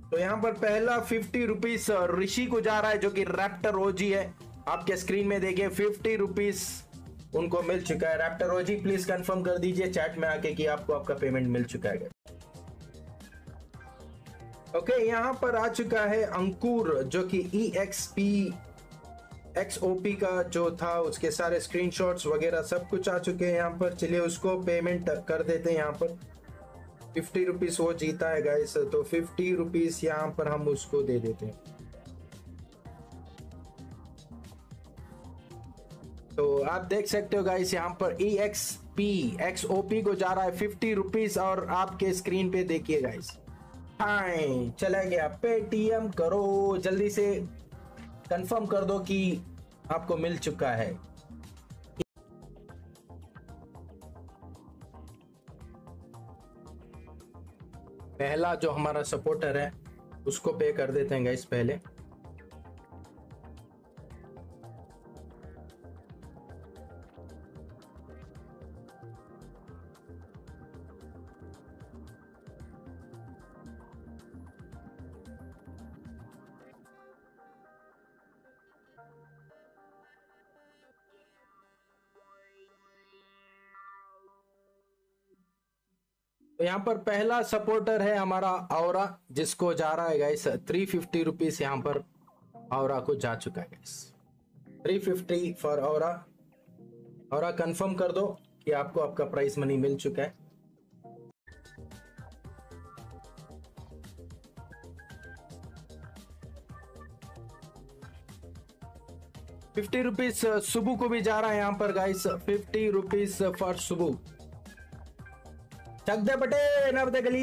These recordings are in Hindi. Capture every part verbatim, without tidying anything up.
तो यहाँ पर पहला फिफ्टी रुपीज ऋषि को जा रहा है जो कि रैप्टर ओजी है। आपके स्क्रीन में देखिए फिफ्टी रुपीज उनको मिल चुका है। रैप्टर ओजी प्लीज कंफर्म कर दीजिए चैट में आके कि आपको आपका पेमेंट मिल चुका है। ओके okay, यहाँ पर आ चुका है अंकुर जो कि E X P X O P का जो था उसके सारे स्क्रीनशॉट्स वगैरह सब कुछ आ चुके हैं यहाँ पर। चलिए उसको पेमेंट कर देते हैं। यहाँ पर फिफ्टी रुपीज वो जीता है गाइस, तो फिफ्टी रुपीज यहाँ पर हम उसको दे देते हैं। तो आप देख सकते हो गाइस यहाँ पर E X P X O P को जा रहा है फिफ्टी रुपीज और आपके स्क्रीन पे देखिए गाइस। हाय चला गया, पेटीएम करो जल्दी से, कंफर्म कर दो कि आपको मिल चुका है। पहला जो हमारा सपोर्टर है उसको पे कर देते हैं गाइस पहले। तो यहाँ पर पहला सपोर्टर है हमारा औरा जिसको जा रहा है गाइस थ्री फिफ्टी रुपीज। यहाँ पर औरा को जा चुका है guys three fifty for Aura. Aura confirm कर दो कि आपको आपका प्राइस मनी मिल चुका है। फिफ्टी रुपीज सुबु को भी जा रहा है यहाँ पर guys fifty rupees for Subu. चक दे बटे नर्मदे गली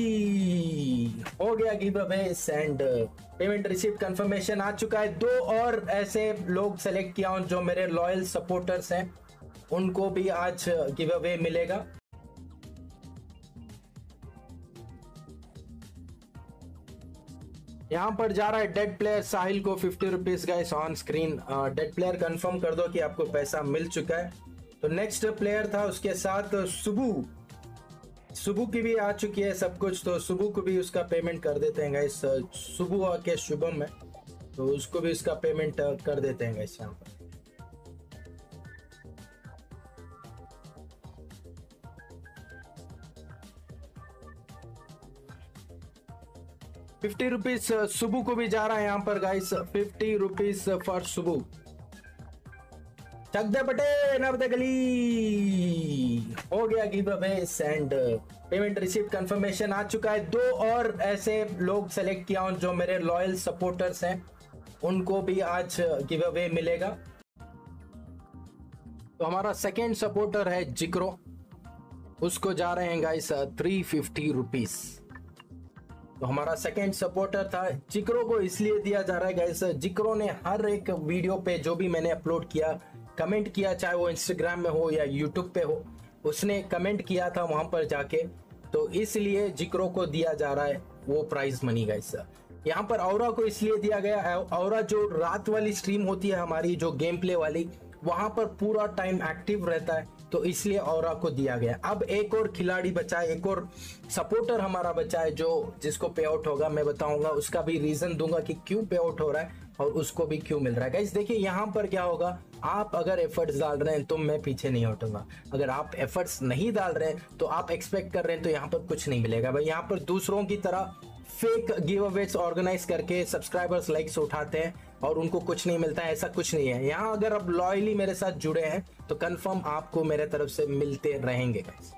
हो गया giveaway and payment receive confirmation आ चुका है। दो और ऐसे लोग सेलेक्ट किया हूं जो मेरे लॉयल सपोर्टर्स हैं, उनको भी आज गिव अवे मिलेगा। यहां पर जा रहा है डेड प्लेयर साहिल को fifty rupees guys on screen. Dead player confirm कर दो कि आपको पैसा मिल चुका है। तो नेक्स्ट प्लेयर था उसके साथ सुबु, सुबु की भी आ चुकी है सब कुछ, तो सुबु को भी उसका पेमेंट कर देते हैं गाइस। सुबु के शुभम है तो उसको भी उसका पेमेंट कर देते हैं गाइस। यहाँ पर फिफ्टी रुपीज सुबु को भी जा रहा है यहाँ पर guys fifty rupees for Subu. चक दे बटे नर्मदे गली हो गया giveaway and payment receive confirmation आ चुका है। दो और ऐसे लोग सेलेक्ट किया हूं जो मेरे लॉयल सपोर्टर्स हैं, उनको भी आज गिव अवे मिलेगा। तो हमारा सेकेंड सपोर्टर है जिक्रो, उसको जा रहे हैं गाइस थ्री फिफ्टी रुपीज। तो हमारा सेकेंड सपोर्टर था जिक्रो को इसलिए दिया जा रहा है गाइस, जिक्रो ने हर एक वीडियो पे जो भी मैंने अपलोड किया कमेंट किया, चाहे वो इंस्टाग्राम में हो या यूट्यूब पे हो, उसने कमेंट किया था वहां पर जाके, तो इसलिए जिक्रो को दिया जा रहा है वो प्राइज मनी गाइस। यहाँ पर औरा को इसलिए दिया गया, औरा जो रात वाली स्ट्रीम होती है हमारी जो गेम प्ले वाली, वहां पर पूरा टाइम एक्टिव रहता है, तो इसलिए औरा को दिया गया। अब एक और खिलाड़ी बचा है, एक और सपोर्टर हमारा बचा है जो जिसको पे आउट होगा, मैं बताऊंगा उसका भी रीजन दूंगा कि क्यों पे आउट हो रहा है और उसको भी क्यों मिल रहा है। गाइस देखिए यहाँ पर क्या होगा, आप अगर एफर्ट्स डाल रहे हैं तो मैं पीछे नहीं हटूंगा, अगर आप एफर्ट्स नहीं डाल रहे हैं तो आप एक्सपेक्ट कर रहे हैं तो यहाँ पर कुछ नहीं मिलेगा भाई। यहाँ पर दूसरों की तरह फेक गिव अवेज ऑर्गेनाइज करके सब्सक्राइबर्स लाइक्स उठाते हैं और उनको कुछ नहीं मिलता है, ऐसा कुछ नहीं है। यहाँ अगर आप लॉयली मेरे साथ जुड़े हैं तो कंफर्म आपको मेरे तरफ से मिलते रहेंगे गाइस।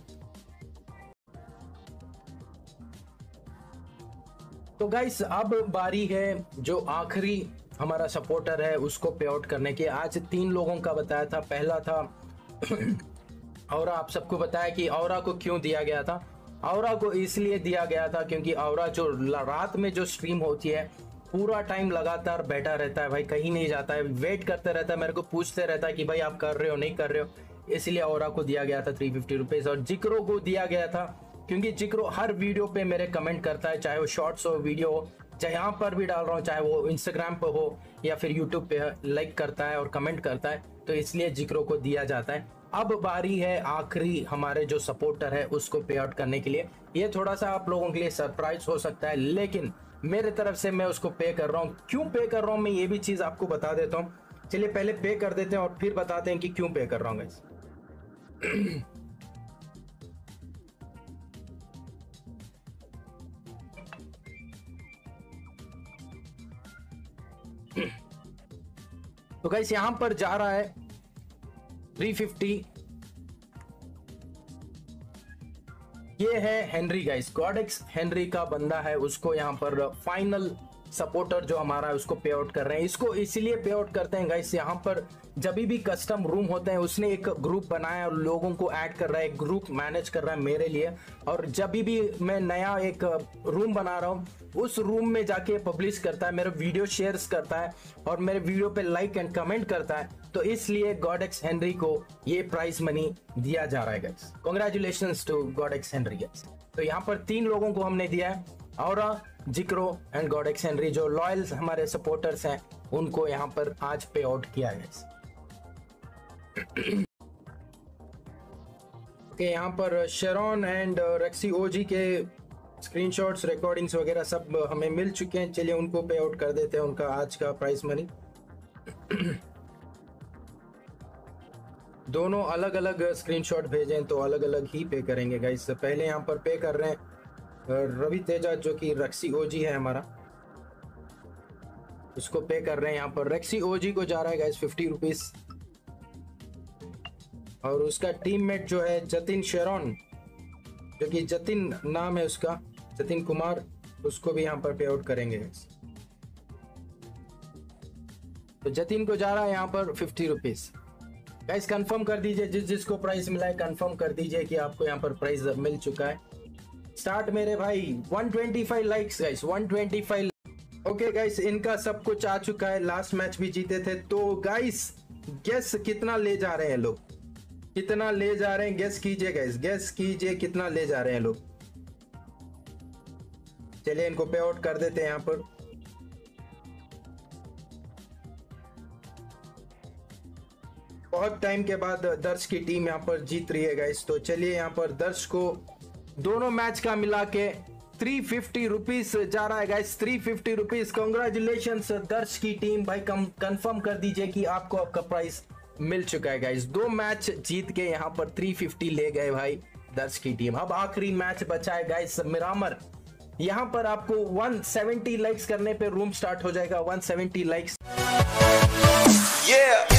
तो गाइस अब बारी है जो आखिरी हमारा सपोर्टर है उसको पे आउट करने की। आज तीन लोगों का बताया था, पहला था औरा, आप सबको बताया कि औरा को क्यों दिया गया था। औरा को इसलिए दिया गया था क्योंकि औरा जो रात में जो स्ट्रीम होती है पूरा टाइम लगातार बैठा रहता है भाई, कहीं नहीं जाता है, वेट करते रहता है, मेरे को पूछते रहता है कि भाई आप कर रहे हो नहीं कर रहे हो, इसलिए औरा को दिया गया था थ्री फिफ्टी रुपीज। और जिक्रो को दिया गया था क्योंकि जिक्रो हर वीडियो पे मेरे कमेंट करता है, चाहे वो शॉर्ट्स हो वीडियो हो, चाहे यहाँ पर भी डाल रहा हूँ, चाहे वो इंस्टाग्राम पे हो या फिर यूट्यूब पे, लाइक करता है और कमेंट करता है, तो इसलिए जिक्रो को दिया जाता है। अब बारी है आखिरी हमारे जो सपोर्टर है उसको पे आउट करने के लिए। ये थोड़ा सा आप लोगों के लिए सरप्राइज हो सकता है, लेकिन मेरे तरफ से मैं उसको पे कर रहा हूँ। क्यों पे कर रहा हूँ मैं ये भी चीज आपको बता देता हूँ। चलिए पहले पे कर देते हैं और फिर बताते हैं कि क्यों पे कर रहा हूँ गाइस। तो गाइस यहां पर जा रहा है थ्री फिफ्टी। ये है हेनरी गाइस, गॉडेक्स हेनरी का बंदा है, उसको यहां पर फाइनल सपोर्टर जो हमारा है उसको पे आउट कर रहे हैं। इसको इसलिए पे आउट करते हैं गाइस, यहाँ पर जब भी कस्टम रूम होते हैं उसने एक ग्रुप बनाया और लोगों को ऐड कर रहा है, एक ग्रुप मैनेज कर रहा है मेरे लिए। और जब भी मैं नया एक रूम बना रहा हूँ उस रूम में जाके पब्लिश करता है, मेरे वीडियो शेयर्स करता है और मेरे वीडियो पे लाइक एंड कमेंट करता है। तो इसलिए गॉडेक्स हेनरी को ये प्राइज मनी दिया जा रहा है guys. Congratulations to Godex Henry guys. तो यहाँ पर तीन लोगों को हमने दिया है, और जिक्रो एंड गॉडेक्स हेनरी जो लॉयल हमारे सपोर्टर्स हैं उनको यहाँ पर आज पे आउट किया है। ओके, यहाँ पर शेरॉन एंड रेक्सी ओजी के स्क्रीनशॉट्स, रिकॉर्डिंग्स वगैरह सब हमें मिल चुके हैं। चलिए उनको पे आउट कर देते हैं उनका आज का प्राइस मनी। दोनों अलग अलग स्क्रीनशॉट भेजें तो अलग अलग ही पे करेंगे गाइस। पहले यहाँ पर पे कर रहे हैं रवि तेजा जो कि रेक्सी ओजी है हमारा, उसको पे कर रहे हैं। यहाँ पर रेक्सी ओजी को जा रहा है गाइस फिफ्टी रुपीज, और उसका टीममेट जो है जतिन शेरॉन, जो कि जतिन नाम है उसका, जतिन कुमार, उसको भी यहाँ पर पे आउट करेंगे। तो जतिन को जा रहा है यहाँ पर फिफ्टी रुपीज। गाइस कंफर्म कर दीजिए, जिस जिसको प्राइस मिला है कंफर्म कर दीजिए कि आपको यहाँ पर प्राइस मिल चुका है। स्टार्ट मेरे भाई, one twenty five likes guys, one twenty five. Okay guys, इनका सब कुछ आ चुका है, लास्ट मैच भी जीते थे। तो गाइस गेस कितना ले जा रहे हैं लोग, कितना ले जा रहे हैं, गेस कीजिए गाइस, गेस कीजिए कितना ले जा रहे हैं लोग। चलिए इनको पे आउट कर देते हैं यहाँ पर। बहुत टाइम के बाद दर्श की टीम यहाँ पर जीत रही है गाइस। तो चलिए यहाँ पर दर्श को दोनों मैच का मिला के थ्री फिफ्टी रुपीज जा रहा है guys, three fifty rupees. Congratulations Darsh की टीम भाई, कम कंफर्म कर दीजिए कि आपको आपका प्राइस मिल चुका है गाइस। दो मैच जीत के यहाँ पर थ्री फिफ्टी ले गए भाई दर्श की टीम। अब आखिरी मैच बचा है गाइस मिरामर। यहाँ पर आपको वन सेवेंटी लाइक्स करने पे रूम स्टार्ट हो जाएगा, वन सेवेंटी लाइक्स। yeah.